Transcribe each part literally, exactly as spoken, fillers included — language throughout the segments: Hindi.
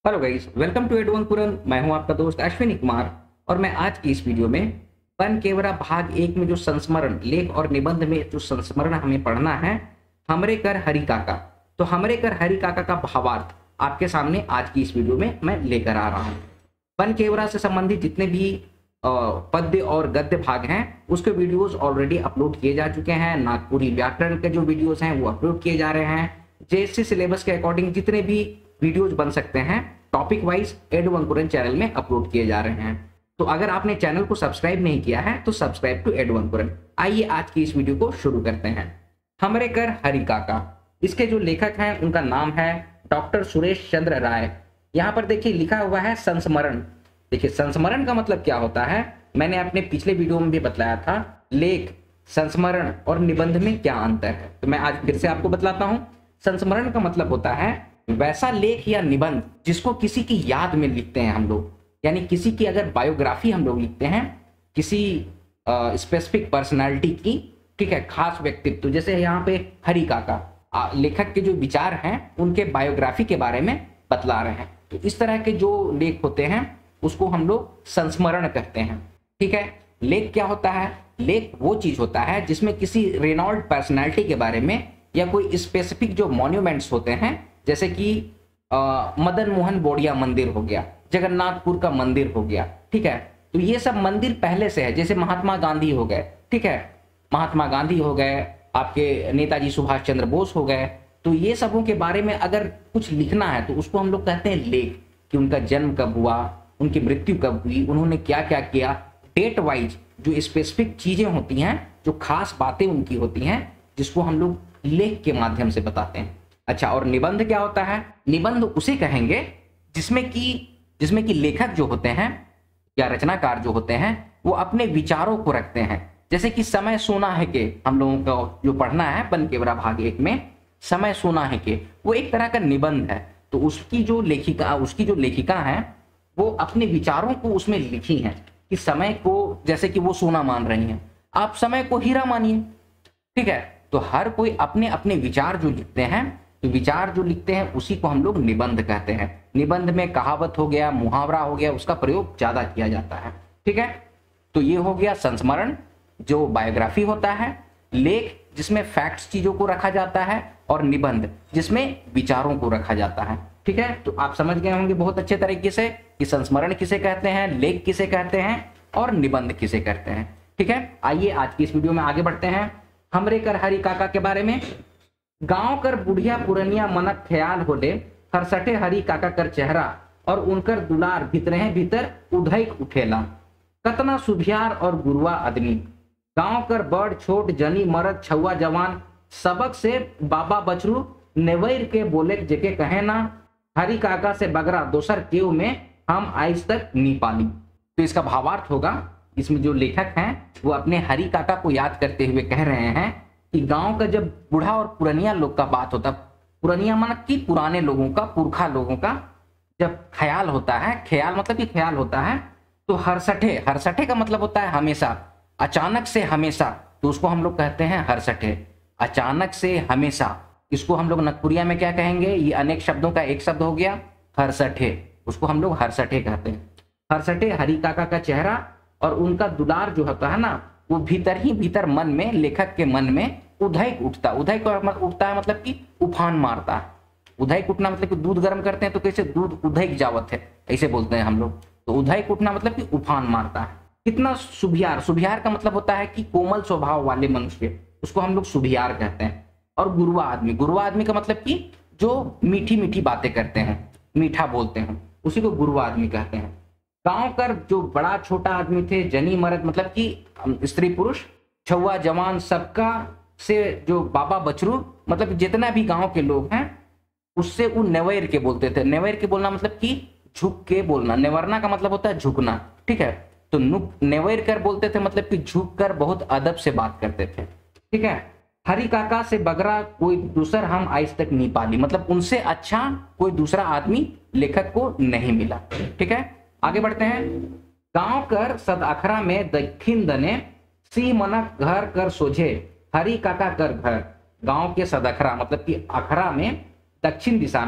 हेलो गाइस, वेलकम टू एडवन पुरन। मैं हूं आपका दोस्त अश्विनी कुमार और मैं आज की इस वीडियो में वन केवरा भाग एक में जो संस्मरण लेख और निबंध में जो संस्मरण हमें पढ़ना है, हमरे कर हरि काका। तो हमरे कर हरि काका का भावार्थ आपके सामने आज की इस वीडियो में मैं लेकर आ रहा हूँ। वन केवरा से संबंधित जितने भी पद्य और गद्य भाग हैं उसके वीडियोस ऑलरेडी अपलोड किए जा चुके हैं। नागपुरी व्याकरण के जो वीडियोस हैं वो अपलोड किए जा रहे हैं। जेएससी सिलेबस के अकॉर्डिंग जितने भी वीडियोज बन सकते हैं टॉपिक वाइज एडवन पुरन चैनल में अपलोड किए जा रहे हैं। तो अगर आपने चैनल को सब्सक्राइब नहीं किया है तो सब्सक्राइब टू एडवन पुरन। आइए आज की इस वीडियो को शुरू करते हैं। हमरे कर हरि काका, इसके जो लेखक हैं उनका नाम है डॉक्टर सुरेश चंद्र राय। यहाँ पर देखिए लिखा हुआ है संस्मरण। देखिए संस्मरण का मतलब क्या होता है, मैंने अपने पिछले वीडियो में भी बतलाया था। लेख, संस्मरण और निबंध में क्या अंतर है, तो मैं आज फिर से आपको बतलाता हूँ। संस्मरण का मतलब होता है वैसा लेख या निबंध जिसको किसी की याद में लिखते हैं हम लोग, यानी किसी की अगर बायोग्राफी हम लोग लिखते हैं किसी स्पेसिफिक पर्सनालिटी की, ठीक है, खास व्यक्तित्व। तो जैसे यहाँ पे हरि काका, आ, लेखक के जो विचार हैं उनके बायोग्राफी के बारे में बतला रहे हैं। तो इस तरह के जो लेख होते हैं उसको हम लोग संस्मरण कहते हैं। ठीक है, लेख क्या होता है? लेख वो चीज होता है जिसमें किसी रेनॉल्ड पर्सनालिटी के बारे में या कोई स्पेसिफिक जो मॉन्यूमेंट्स होते हैं, जैसे कि मदन मोहन बोड़िया मंदिर हो गया, जगन्नाथपुर का मंदिर हो गया, ठीक है, तो ये सब मंदिर पहले से है। जैसे महात्मा गांधी हो गए, ठीक है, महात्मा गांधी हो गए, आपके नेताजी सुभाष चंद्र बोस हो गए, तो ये सबों के बारे में अगर कुछ लिखना है तो उसको हम लोग कहते हैं लेख। कि उनका जन्म कब हुआ, उनकी मृत्यु कब हुई, उन्होंने क्या क्या किया, डेट वाइज जो स्पेसिफिक चीजें होती हैं, जो खास बातें उनकी होती हैं, जिसको हम लोग लेख के माध्यम से बताते हैं। अच्छा, और निबंध क्या होता है? निबंध उसे कहेंगे जिसमें कि जिसमें कि लेखक जो होते हैं या रचनाकार जो होते हैं वो अपने विचारों को रखते हैं। जैसे कि समय सोना है के, हम लोगों को जो पढ़ना है वन केवरा भाग एक में, समय सोना है के, वो एक तरह का निबंध है। तो उसकी जो लेखिका उसकी जो लेखिका है वो अपने विचारों को उसमें लिखी हैं कि समय को, जैसे कि वो सोना मान रही हैं, आप समय को हीरा मानिए, ठीक है। तो हर कोई अपने अपने विचार जो लिखते हैं, तो विचार जो लिखते हैं उसी को हम लोग निबंध कहते हैं। निबंध में कहावत हो गया, मुहावरा हो गया, उसका प्रयोग ज्यादा किया जाता है, ठीक है। तो ये हो गया संस्मरण जो बायोग्राफी होता है, लेख जिसमें फैक्ट्स चीजों को रखा जाता है, और निबंध जिसमें विचारों को रखा जाता है, ठीक है। तो आप समझ गए होंगे बहुत अच्छे तरीके से कि संस्मरण किसे कहते हैं, लेख किसे कहते हैं और निबंध किसे कहते हैं, ठीक है। आइए आज की इस वीडियो में आगे बढ़ते हैं। हमरे कर हरि काका के बारे में। गांव कर बुढ़िया पुरनिया मनक ख्याल होले, हरसठे हरि काका कर चेहरा, और उनकर दुलार भीतरे भीतर उधैक उठेला। कतना सुभियार और गुरुआ आदमी, गांव कर बड़ छोट जनी मरद छुआ जवान, सबक से बाबा बचरू नेवैर के बोले जेके कहे ना, हरि काका से बगरा दोसर केव में हम आज तक नी पाली। तो इसका भावार्थ होगा, इसमें जो लेखक हैं वो अपने हरि काका को याद करते हुए कह रहे हैं कि गांव का जब बूढ़ा और पुरनिया लोग का बात होता, पुरनिया माना कि पुराने लोगों का, पुरखा लोगों का जब ख्याल होता है, ख्याल मतलब कि ख्याल होता है, तो हरसठे, हरसठे का मतलब होता है हमेशा, अचानक से हमेशा, तो उसको हम लोग कहते हैं हरसठे। अचानक से हमेशा, इसको हम लोग नागपुरिया में क्या कहेंगे, ये अनेक शब्दों का एक शब्द हो गया हरसठे, उसको हम लोग हरसठे कहते हैं। हरसठे हरि काका का चेहरा और उनका दुलार जो होता है ना, वो भीतर ही भीतर मन में, लेखक के मन में उधैक उठता। उधैक उठता है मतलब कि उफान मारता है। उधैक उठना मतलब कि दूध गर्म करते हैं तो कैसे दूध उधैक जावत है, ऐसे बोलते हैं हम लोग। तो उधैक उठना मतलब कि उफान मारता है। कितना सुभियार, सुभियार का मतलब होता है कि कोमल स्वभाव वाले मनुष्य, उसको हम लोग सुभियार कहते हैं। और गुरुआ आदमी, गुरुआ आदमी का मतलब कि जो मीठी मीठी बातें करते हैं, मीठा बोलते हैं, उसी को गुरुआ आदमी कहते हैं। गांव कर जो बड़ा छोटा आदमी थे, जनी मर्द मतलब कि स्त्री पुरुष, छुआ जवान, सबका से जो बाबा बचरू मतलब जितना भी गांव के लोग हैं उससे वो नेवैर के बोलते थे। नेवैर के बोलना मतलब कि झुक के बोलना, नेवरना का मतलब होता है झुकना, ठीक है। तो नेवैर कर बोलते थे मतलब कि झुक कर बहुत अदब से बात करते थे, ठीक है। हरि काका से बगरा कोई दूसर हम आज तक नहीं पाली, मतलब उनसे अच्छा कोई दूसरा आदमी लेखक को नहीं मिला, ठीक है। आगे बढ़ते हैं। गांव कर सद अखरा में दक्षिण दने, सी मनक घर कर सोझे, हरि काका कर घर। गांव के सद अखरा मतलब कि अखरा में दक्षिण दिशा में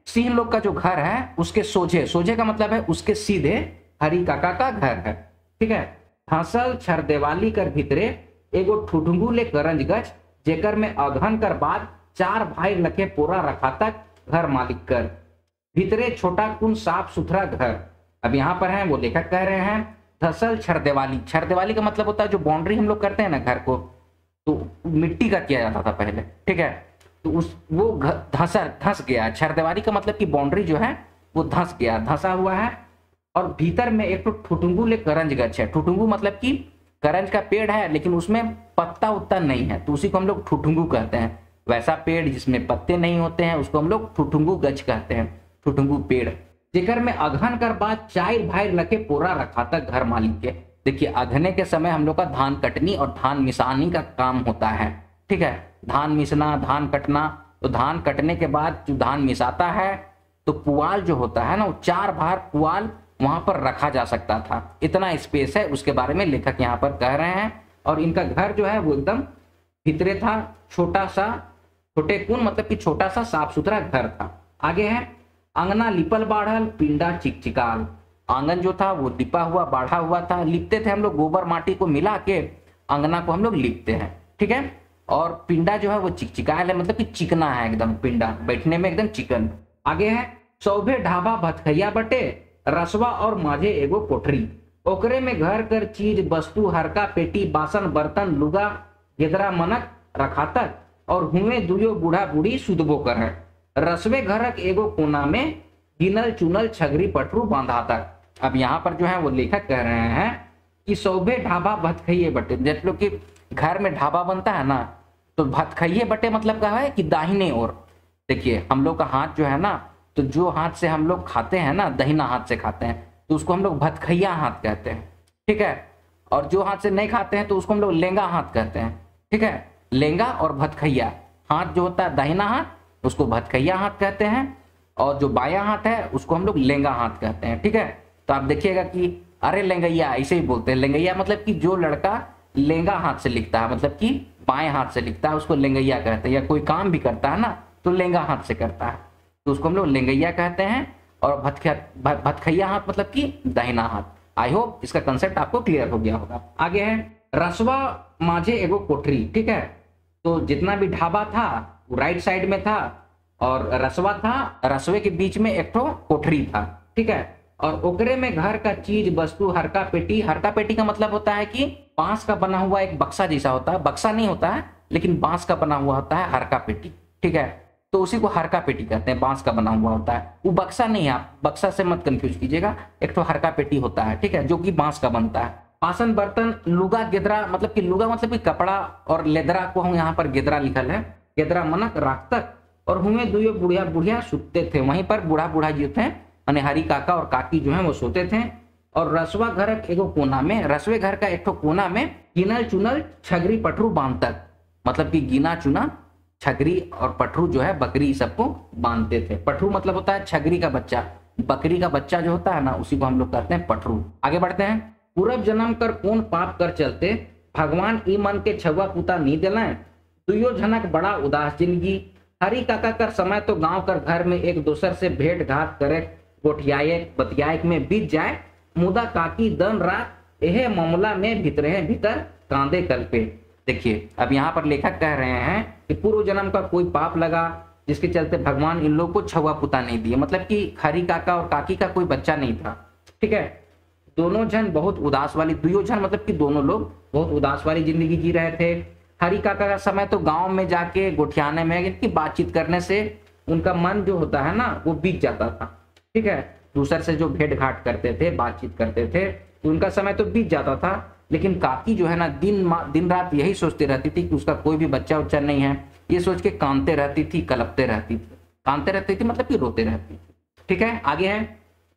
सिंह लोग का जो घर है उसके सोझे, सोझे का मतलब है उसके सीधे हरी काका का घर है। ठीक है। हंसल छरदेवाली कर भीतरे एगो ठुठुंगू ले करंज गच, जेकर में अघन कर बाद चार भाई लखे पोरा रखा तक घर मालिक कर, भीतरे छोटा कुन साफ सुथरा घर। अब यहाँ पर है वो लेखक कह रहे हैं धसल छरदेवाली। छरदेवाली का मतलब होता है जो बाउंड्री हम लोग करते हैं ना घर को, तो मिट्टी का किया जाता था पहले। ठीक है। तो उस वो धंसर धंस गया। छरदेवाली का मतलब कि बाउंड्री जो है वो धंस गया, धंसा हुआ है। और भीतर में एक तो ठुठुंगू ले करंज गछ है। ठुठुंगू मतलब कि करंज का पेड़ है लेकिन उसमें पत्ता उत्ता नहीं है, तो उसी को हम लोग ठुठुंगू कहते हैं। वैसा पेड़ जिसमें पत्ते नहीं होते हैं उसको हम लोग ठुठुंगू गछ कहते हैं, ठुठुंगू पेड़। जेकर में अघन कर बाद चार भाई लके पोरा रखा था घर मालिक के। देखिए अघने के समय हम लोग का धान कटनी और धान मिसानी का काम होता है। ठीक है। धान मिसना, धान कटना। तो धान कटने के बाद जो धान मिसाता है तो पुआल जो होता है ना, वो चार भार पुआल वहां पर रखा जा सकता था। इतना स्पेस है, उसके बारे में लेखक यहाँ पर कह रहे हैं। और इनका घर जो है वो एकदम भीतरे था, छोटा सा, छोटे कुन मतलब कि छोटा सा साफ सुथरा घर था। आगे है अंगना लिपल बाढ़ल पिंडा चिकचिकाल। आंगन जो था वो लिपा हुआ बाढ़ा हुआ था। लिपते थे हम लोग, गोबर माटी को मिला के अंगना को हम लोग लिपते हैं। ठीक है। और पिंडा जो है वो चिकचिकाल है, मतलब कि चिकना है एकदम, पिंडा बैठने में एकदम चिकन। आगे है सौभे ढाबा भतखैया बटे, रसवा और माझे एगो कोठरी, ओकरे में घर कर चीज वस्तु हरका पेटी बासन बर्तन लुगा गेदरा मनक रखा तक, और हुए दुयो बूढ़ा बूढ़ी सुदबो कर है। रसवे घरक एगो कोना में गिनल चुनल छगरी पटरू बांधा तक। अब यहाँ पर जो है वो लेखक कह रहे हैं कि सौभे ढाबा भतखैये बटे, जैसे लोग कि घर में ढाबा बनता है ना, तो भतखैये बटे मतलब क्या है कि दाहिने ओर। देखिए हम लोग का हाथ जो है ना, तो जो हाथ से हम लोग खाते हैं ना, दहिना हाथ से खाते हैं, तो उसको हम लोग भतखैया हाथ कहते हैं। ठीक है। और जो हाथ से नहीं खाते हैं तो उसको हम लोग लेंगा हाथ कहते हैं। ठीक है। लेंगा और भतखैया हाथ जो होता है दाहिना हाथ उसको भतखैया हाथ कहते हैं, और जो बायां हाथ है उसको हम लोग लेंगा हाथ कहते हैं। ठीक है। तो आप देखिएगा कि अरे लेंगैया ऐसे ही बोलते हैं। लेंगैया मतलब कि जो लड़का लेंगा हाथ से लिखता है, मतलब कि बाएं हाथ से लिखता है, उसको लेंगैया कहते हैं। या कोई काम भी करता है ना तो लेंगा हाथ से करता है, तो उसको हम लोग लेंगैया कहते हैं। और भतखैया भतखैया हाथ मतलब कि दाहिना हाथ। आई होप इसका कंसेप्ट आपको क्लियर हो गया होगा। आगे है रसवा माझे एगो कोठरी। ठीक है। तो जितना भी ढाबा था वो राइट साइड में था, और रसवा था, रसवे के बीच में एक ठो कोठरी था। ठीक है। और ओकरे में घर का चीज वस्तु हरका पेटी। हरका पेटी का मतलब होता है कि बांस का बना हुआ एक बक्सा जैसा होता है, बक्सा नहीं होता है लेकिन बांस का बना हुआ होता है हरका पेटी। ठीक है। तो उसी को हरका पेटी कहते हैं, बांस का बना हुआ होता है। वो बक्सा नहीं है, आप बक्सा से मत कंफ्यूज कीजिएगा, एक तो हरका पेटी होता है। ठीक है। जो कि बांस का बनता है। बासन बर्तन लुगा गेदरा मतलब कि लुगा मतलब कि कपड़ा, और लेदरा को हम यहाँ पर गेदरा लिखल है, गेदरा मनक राख तक, और हुए दुयो बुढ़िया बुढ़िया सुतते थे। वहीं पर बूढ़ा बूढ़ा जो थे यानी हरी काका और काकी जो है वो सोते थे। और रसवा घर एगो कोना में, रसवे घर का एक ठो कोना में गिनल चुनल छगरी पटरू बांध तक, मतलब कि गिना चुना छगरी और पटरू जो है बकरी सबको बांधते थे। पटरू मतलब होता है छगरी का बच्चा, बकरी का बच्चा जो होता है ना उसी को हम लोग कहते हैं पटरू। आगे बढ़ते हैं। पूरब जन्म कर कौन पाप कर चलते, भगवान ई मन के छुआ पुता नहीं दिलाए, दुयो झनक बड़ा उदास जिंदगी, हरी काका कर समय तो गांव कर घर में एक दूसर से भेंट घाट करे गोठियाए बतियाए में बीत जाए, मुदा काकी दन रात यह मामला में भीतरे भीतर कांदे कल पे। देखिए अब यहाँ पर लेखक कह रहे हैं कि पूर्व जन्म का कोई पाप लगा जिसके चलते भगवान इन लोग को छुआ पुता नहीं दिए, मतलब कि हरी काका और काकी का कोई बच्चा नहीं था। ठीक है। दोनों जन बहुत उदास वाली, दुयो जन मतलब कि दोनों लोग बहुत उदास वाली जिंदगी जी रहे थे। हरी काका का समय तो गांव में जाके गोठियाने में इनकी बातचीत करने से उनका मन जो होता है ना वो बीत जाता था। ठीक है। दूसर से जो भेंट घाट करते थे, बातचीत करते थे, तो उनका समय तो बीत जाता था। लेकिन काकी जो है ना दिन दिन रात यही सोचती रहती थी कि उसका कोई भी बच्चा उच्चा नहीं है, ये सोच के कांदते रहती थी, कलपते रहती थी, कांदते रहती थी मतलब कि रोते रहती थी। ठीक है। आगे है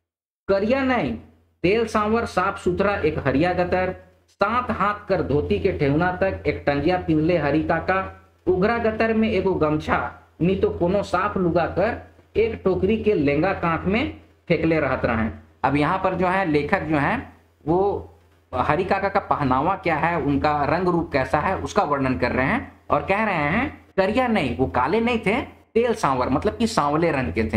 करिया नहीं तेल सांवर साफ सुथरा एक हरिया गतर, सात हाथ कर धोती के ठेहुना तक एक टंजिया पिनले हरी काका, उघरा गतर में एगो गमछा नी तो कोनो साफ लुगा कर एक टोकरी के लेंगा कांख में फेंकले रहत रहे। अब यहाँ पर जो है लेखक जो है वो हरी काका का पहनावा क्या है, उनका रंग रूप कैसा है उसका वर्णन कर रहे हैं और कह रहे हैं करिया नहीं, वो काले नहीं थे, तेल सांवर मतलब कि सांवले रंग के थे।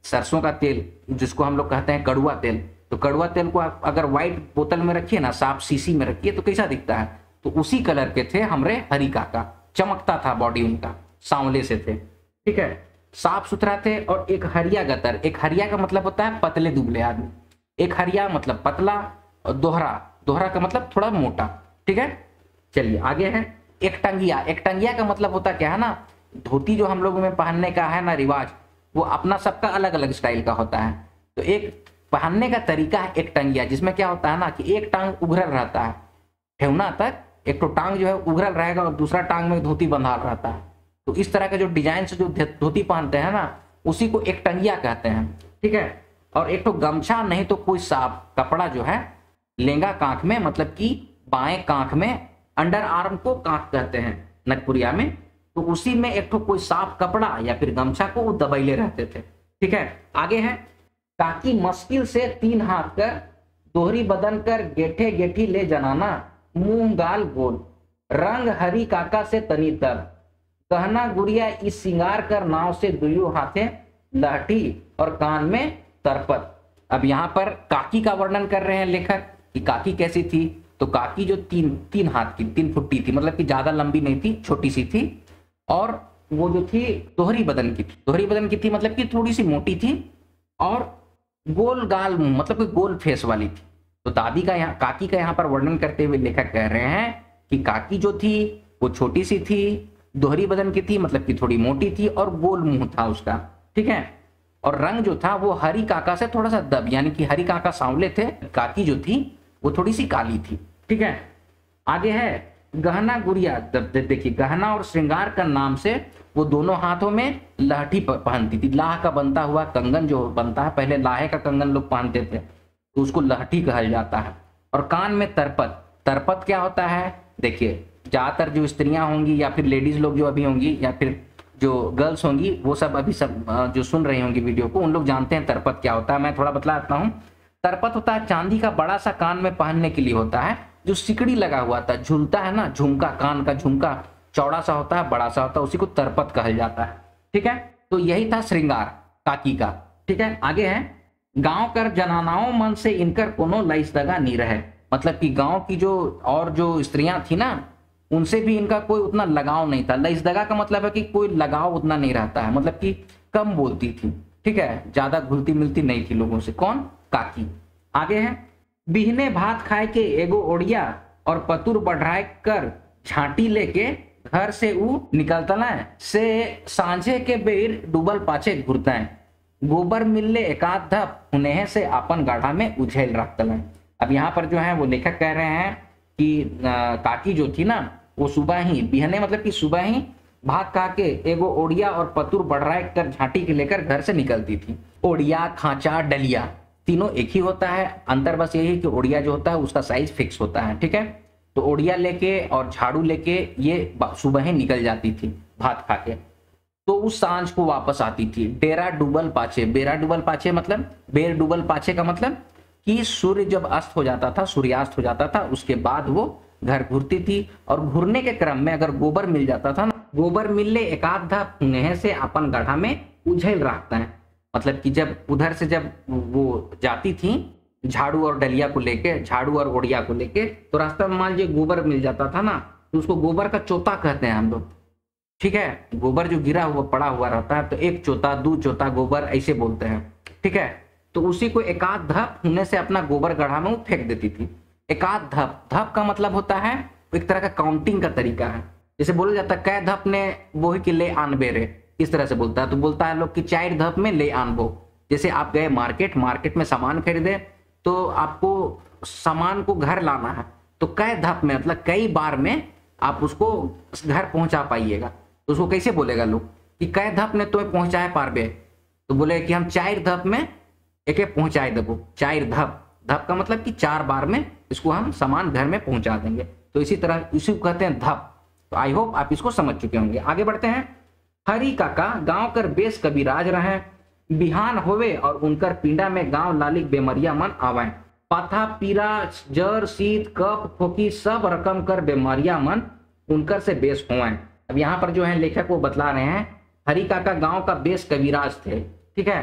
सरसों का तेल जिसको हम लोग कहते हैं कड़ुआ तेल, तो कड़ुआ तेल को आप अगर व्हाइट बोतल में रखिए ना, साफ शीशी में रखिए, तो कैसा दिखता है, तो उसी कलर के थे हमरे हरी काका, चमकता था बॉडी उनका, सांवले से थे, ठीक है, साफ सुथरा थे। और एक हरिया गतर, एक हरिया का मतलब होता है पतले दुबले आदमी, एक हरिया मतलब पतला, और दोहरा, दोहरा का मतलब थोड़ा मोटा, ठीक है। चलिए आगे है एक टंगिया। एक टंगिया का मतलब होता क्या है ना, धोती जो हम लोगों में पहनने का है ना रिवाज, वो अपना सबका अलग अलग स्टाइल का होता है। तो एक पहनने का तरीका है एक टंगिया, जिसमें क्या होता है ना कि एक टांग उघरल रहता है ठेवना तक, एक तो टांग जो है उघरल रहेगा और दूसरा टांग में धोती बंधाल रहता है। तो इस तरह के जो डिजाइन से जो धोती पहनते हैं ना, उसी को एक टंगिया कहते हैं, ठीक है। और एक तो गमछा नहीं तो कोई साफ कपड़ा जो है लेंगा कांख में, मतलब कि बाएं कांख में, अंडर आर्म को कांख कहते हैं नगपुरिया में, तो उसी में एक तो कोई साफ कपड़ा या फिर गमछा को वो दबैले रहते थे, ठीक है। आगे है काकी मुश्किल से तीन हाथ कर, दोहरी बदन कर गेठे गेठी ले जनाना, मुंह गाल गोल, रंग हरी काका से तनी तब, कहना गुड़िया इस सिंगार कर नाव से दुयो हाथे लहठी और कान में तरपत। अब यहाँ पर काकी का वर्णन कर रहे हैं लेखक कि काकी कैसी थी, तो काकी जो तीन तीन हाथ की, तीन फुट्टी थी, मतलब कि ज्यादा लंबी नहीं थी, छोटी सी थी, और वो जो थी दोहरी बदन की थी, दोहरी बदन की थी मतलब कि थोड़ी सी मोटी थी, और गोल गाल मुंह मतलब कि गोल फेस वाली थी। तो दादी का यहाँ, काकी का यहाँ पर वर्णन करते हुए लेखक कह रहे हैं कि काकी जो थी वो छोटी सी थी, दोहरी बदन की थी मतलब कि थोड़ी मोटी थी, और गोल मुंह था उसका, ठीक है। और रंग जो था वो हरी काका से थोड़ा सा दब, यानी कि हरी काका सांवले थे, काकी जो थी वो थोड़ी सी काली थी, ठीक है। आगे है गहना गुड़िया। देखिए गहना और श्रृंगार का नाम से वो दोनों हाथों में लहठी पहनती थी, लाह का बनता हुआ कंगन जो बनता है, पहले लाहे का कंगन लोग पहनते थे, तो उसको लहठी कहा जाता है। और कान में तरपत। तरपत क्या होता है, देखिए ज्यादातर जो स्त्रियां होंगी या फिर लेडीज लोग जो अभी होंगी या फिर जो गर्ल्स होंगी, वो सब अभी सब जो सुन रही होंगी वीडियो को, उन लोग जानते हैं तरपत क्या होता है। मैं थोड़ा बतलाता हूँ। तरपत होता है चांदी का बड़ा सा कान में पहनने के लिए होता है, जो सिकड़ी लगा हुआ था, झूलता है ना, झुमका, कान का झुमका चौड़ा सा होता है, बड़ा सा होता है, उसी को तरपत कहा जाता है, ठीक है। तो यही था श्रृंगार काकी का, ठीक है। आगे है गांव कर जनानाओं मन से इनकर कोनो लइस दगा नहीं रहे, मतलब कि गांव की जो और जो स्त्रियां थी ना, उनसे भी इनका कोई उतना लगाव नहीं था। लइस दगा का मतलब है कि कोई लगाव उतना नहीं रहता है, मतलब कि कम बोलती थी, ठीक है, ज्यादा घुलती मिलती नहीं थी लोगों से। कौन? काकी। आगे है बिहने भात खाए के एगो ओड़िया और पतुर बढ़ाए कर झांटी लेके घर से ऊ निकलता है, से सांझे के बेर डूबल पाछे घुरता है, गोबर मिलले एकाध धप उन्हें से अपन गाढ़ा में उझेल रखता है। अब यहाँ पर जो है वो लेखक कह रहे हैं कि आ, काकी जो थी ना, वो सुबह ही, बिहने मतलब कि सुबह ही भात खा के एगो ओड़िया और पतुर बढ़ाए कर झांटी के लेकर घर से निकलती थी। ओड़िया, खांचा, डलिया तीनों एक ही होता है, अंतर बस यही कि ओड़िया जो होता है उसका साइज फिक्स होता है, ठीक है। तो ओड़िया लेके और झाड़ू लेके ये सुबह ही निकल जाती थी भात खा के, तो उस सांझ को वापस आती थी। डेरा डूबल पाछे, बेरा डूबल पाछे मतलब, बेर डूबल पाछे का मतलब कि सूर्य जब अस्त हो जाता था, सूर्यास्त हो जाता था, उसके बाद वो घर घुरती थी। और घुरने के क्रम में अगर गोबर मिल जाता था ना, गोबर मिलने एकाध धप उन्हें से अपन गड्ढा में उझेल रखता है, मतलब कि जब उधर से जब वो जाती थी झाड़ू और डलिया को लेके, झाड़ू और ओड़िया को लेके, तो रास्ते में मान लीजिए गोबर मिल जाता था ना, तो उसको गोबर का चोता कहते हैं हम लोग, ठीक है। गोबर जो गिरा हुआ पड़ा हुआ रहता है, तो एक चोता, दो चोता गोबर ऐसे बोलते हैं, ठीक है। तो उसी को एकाध धप होने से अपना गोबर गड्ढा में वो फेंक देती थी। एकाध धप, धप का मतलब होता है एक तरह का काउंटिंग का तरीका है, जैसे बोला जाता है कै धप ने बोही के ले आन बेरे, इस तरह से बोलता है। तो बोलता है लोग कि चार धप में ले आन बो। जैसे आप गए मार्केट, मार्केट में सामान खरीदे, तो आपको सामान को घर लाना है, तो कै धप में मतलब कई बार में आप उसको घर पहुंचा पाइएगा, तो उसको कैसे बोलेगा लोग कि कै धप ने तो पहुंचाए पारबे, तो बोले कि हम चार धप में एक पहुंचाए देबो। चार धप, धप का मतलब कि चार बार में इसको हम सामान घर में पहुंचा देंगे, तो इसी तरह इसी को कहते हैं धप। तो आई होप आप इसको समझ चुके होंगे। आगे बढ़ते हैं। हरी काका गांव कर बेस कबीराज रहे, बिहान होवे और उनकर पिंडा में गांव लालिक बेमरिया मन आवे, पाथा पीरा जर शीत कफ खोकी सब रकम कर बीमारियां मन उनकर से बेस हुए। अब यहाँ पर जो है लेखक वो बतला रहे हैं हरी काका गांव का बेस कबीराज थे, ठीक है।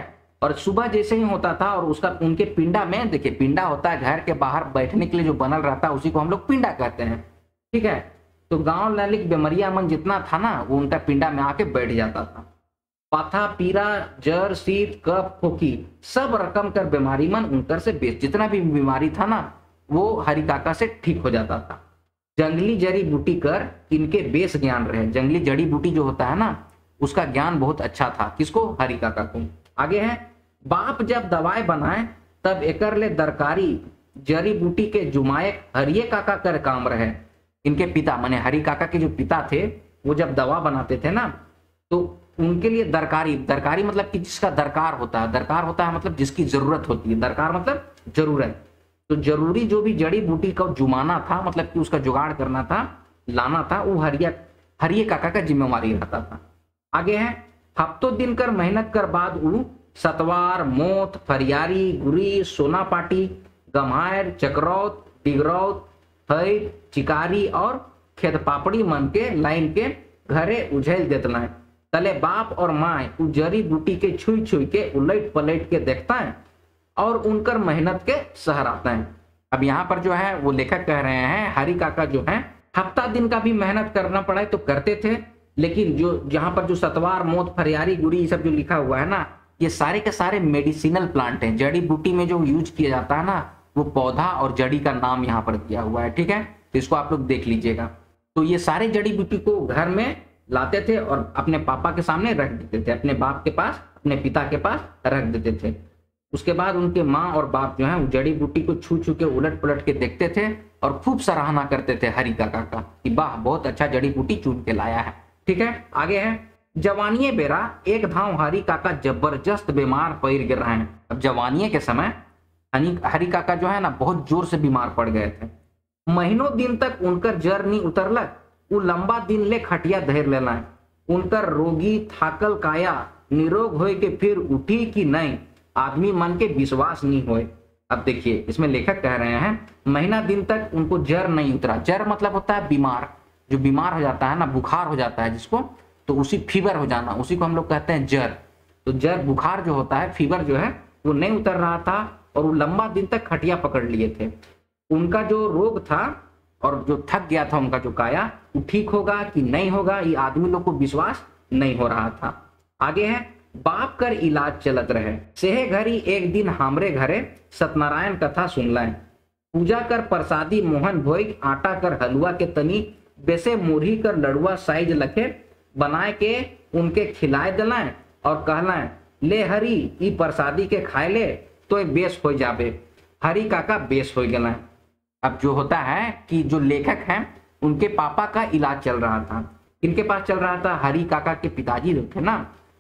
और सुबह जैसे ही होता था और उसका उनके पिंडा में, देखिए पिंडा होता है घर के बाहर बैठने के लिए जो बनल रहता है, उसी को हम लोग पिंडा कहते हैं, ठीक है। तो गांव लालिक बेमरिया मन जितना था ना, वो उनका पिंडा में आके बैठ जाता था। पाथा, पीरा, जर, शीत, कफ, खोखी, सब रकम कर बीमारी मन उनकर से बेच, जितना भी बीमारी था ना वो हरि काका से ठीक हो जाता था। जंगली जड़ी बूटी कर इनके बेस ज्ञान रहे। जंगली जड़ी बूटी जो होता है ना, उसका ज्ञान बहुत अच्छा था। किसको? हरि काका को। आगे है, बाप जब दवाई बनाए तब एकर ले दरकारी जड़ी बूटी के जुमाए हरिये काका कर काम रहे। इनके पिता माने हरि काका के जो पिता थे, वो जब दवा बनाते थे ना, तो उनके लिए दरकारी, दरकारी मतलब कि जिसका दरकार होता है, दरकार होता है मतलब जिसकी जरूरत होती है, दरकार मतलब जरूरत। तो जरूरी जो भी जड़ी बूटी का जुमाना था, मतलब कि उसका जुगाड़ करना था, लाना था, वो हरिया हरिये काका का जिम्मेवारी रहता था। आगे है, हफ्तों दिन कर मेहनत कर बाद उ सतवार, मोथ, फरियारी, गुरी, सोना पाटी, गम्हार, चक्रौत, डिगरौत, हई, चिकारी और खेत पापड़ी मन के लाइन के घरे उझेल देतना है। तले बाप और माए उ जड़ी बूटी के छुई छुई के उलट पलट के देखता है और उनकर मेहनत के सहराता है। अब यहाँ पर जो है वो लेखक कह रहे हैं, हरि काका जो है हफ्ता दिन का भी मेहनत करना पड़ा तो करते थे, लेकिन जो यहाँ पर जो सतवार, मोथ, फरियारी, गुरी, ये सब जो लिखा हुआ है ना, ये सारे के सारे मेडिसिनल प्लांट हैं। जड़ी बूटी में जो यूज किया जाता है ना, वो पौधा और जड़ी का नाम यहाँ पर दिया हुआ है, ठीक है। तो इसको आप लोग देख लीजिएगा। तो ये सारे जड़ी बूटी को घर में लाते थे और अपने पापा के सामने रख देते थे, अपने बाप के पास, अपने पिता के पास रख देते थे। उसके बाद उनके माँ और बाप जो है जड़ी बूटी को छू छू के उलट पलट के देखते थे और खूब सराहना करते थे हरि काका का कि वाह, बहुत अच्छा जड़ी बूटी चुन के लाया है, ठीक है। आगे है, जवानीय बेरा एक धाव हरि काका जबरदस्त बीमार पड़ गिर रहे हैं। अब जवानीय के समय हरि काका जो है ना बहुत जोर से बीमार पड़ गए थे। महीनों दिन तक उनकर जर नहीं उतरलक, वो लंबा दिन ले खटिया धैर लेना है। उनकर रोगी थाकल काया निरोग होए के फिर उठी कि नहीं, आदमी मन के विश्वास नहीं होए। अब देखिए इसमें लेखक कह रहे हैं महीना दिन तक उनको जर नहीं उतरा। जर मतलब होता है बीमार, जो बीमार हो जाता है ना, बुखार हो जाता है जिसको, तो उसी फीवर हो जाना, उसी को हम लोग कहते हैं जर। तो जर बुखार जो होता है, फीवर जो है वो नहीं उतर रहा था और वो लंबा दिन तक खटिया पकड़ लिए थे। उनका जो रोग था और जो थक गया था उनका जो काया, वो ठीक होगा कि नहीं होगा, ये आदमी लोग को विश्वास नहीं हो रहा था। आगे है, बाप कर इलाज चलत रहे। सेहे घरी एक दिन हमरे घरे सत्यनारायण कथा सुन लाए। पूजा कर प्रसादी मोहन भोग, आटा कर हलवा के तनी बेसे मुरही कर लड़ुआ साइज लखे बनाए के उनके खिलाए दिलाए और कहलाए ले हरी ई प्रसादी के खाए ले तो बेस हो जाबे। हरि काका बेस हो गए। अब जो होता है कि जो लेखक हैं उनके पापा का इलाज चल रहा था, इनके पास चल रहा था, हरि काका के पिताजी जो थे ना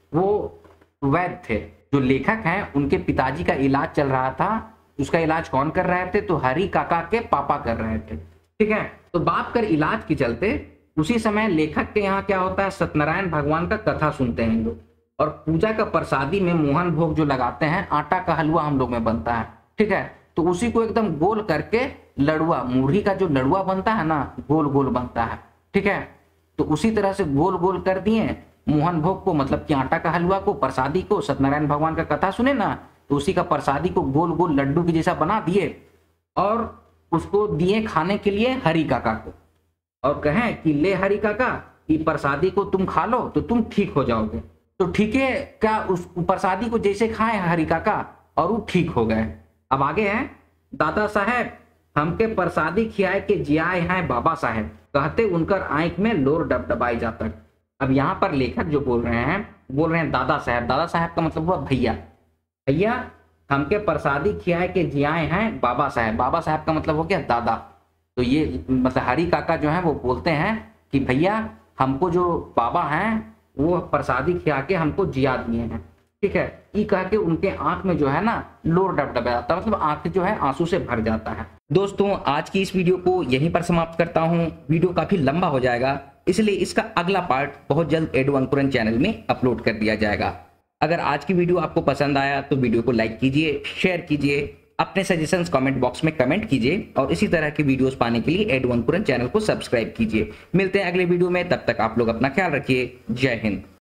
वो वैद्य थे। जो लेखक हैं उनके पिताजी का इलाज चल रहा था, उसका इलाज कौन कर रहे थे? तो हरि काका के पापा कर रहे थे, ठीक है। तो बाप कर इलाज के चलते उसी समय लेखक के यहाँ क्या होता है, सत्यनारायण भगवान का कथा सुनते हैं लोग और पूजा का प्रसादी में मोहन भोग जो लगाते हैं, आटा का हलवा हम लोग में बनता है, ठीक है। तो उसी को एकदम गोल करके लड़ुआ, मुरही का जो लड़ुआ बनता है ना, गोल गोल बनता है, ठीक है। तो उसी तरह से गोल गोल कर दिए मोहन भोग को, मतलब कि आटा का हलवा को, प्रसादी को। सत्यनारायण भगवान का कथा सुने ना, तो उसी का प्रसादी को गोल गोल लड्डू की जैसा बना दिए और उसको दिए खाने के लिए हरि काका को और कहें कि ले हरि काका, ये प्रसादी को तुम खा लो तो तुम ठीक हो जाओगे। तो ठीक है क्या, उस प्रसादी को जैसे खाए हरि काका और वो ठीक हो गए। अब आगे है, दादा साहेब हमके प्रसादी खियाए के जियाए हैं बाबा साहेब, कहते उनकर आंख में लोर डबडबाई जाता। अब यहाँ पर लेखक जो बोल रहे हैं, बोल रहे हैं दादा साहब। दादा साहब का मतलब हुआ भैया। भैया हमके प्रसादी खियाए के जियाए हैं बाबा साहब। बाबा साहब का मतलब हो गया दादा। तो ये मतलब हरि काका जो है वो बोलते हैं कि भैया हमको जो बाबा हैं वो प्रसादी खिया के हमको जिया दिए हैं, ठीक है। ये कह के उनके आंख में जो है ना लोर डबडबा जाता है, मतलब आंख जो है आंसू से भर जाता है। दोस्तों आज की इस वीडियो को यहीं पर समाप्त करता हूँ। वीडियो काफी लंबा हो जाएगा, इसलिए इसका अगला पार्ट बहुत जल्द एडु अंकुरन चैनल में अपलोड कर दिया जाएगा। अगर आज की वीडियो आपको पसंद आया तो वीडियो को लाइक कीजिए, शेयर कीजिए, अपने सजेशंस कमेंट बॉक्स में कमेंट कीजिए और इसी तरह के वीडियोस पाने के लिए एडु अंकुरन चैनल को सब्सक्राइब कीजिए। मिलते हैं अगले वीडियो में, तब तक आप लोग अपना ख्याल रखिए। जय हिंद।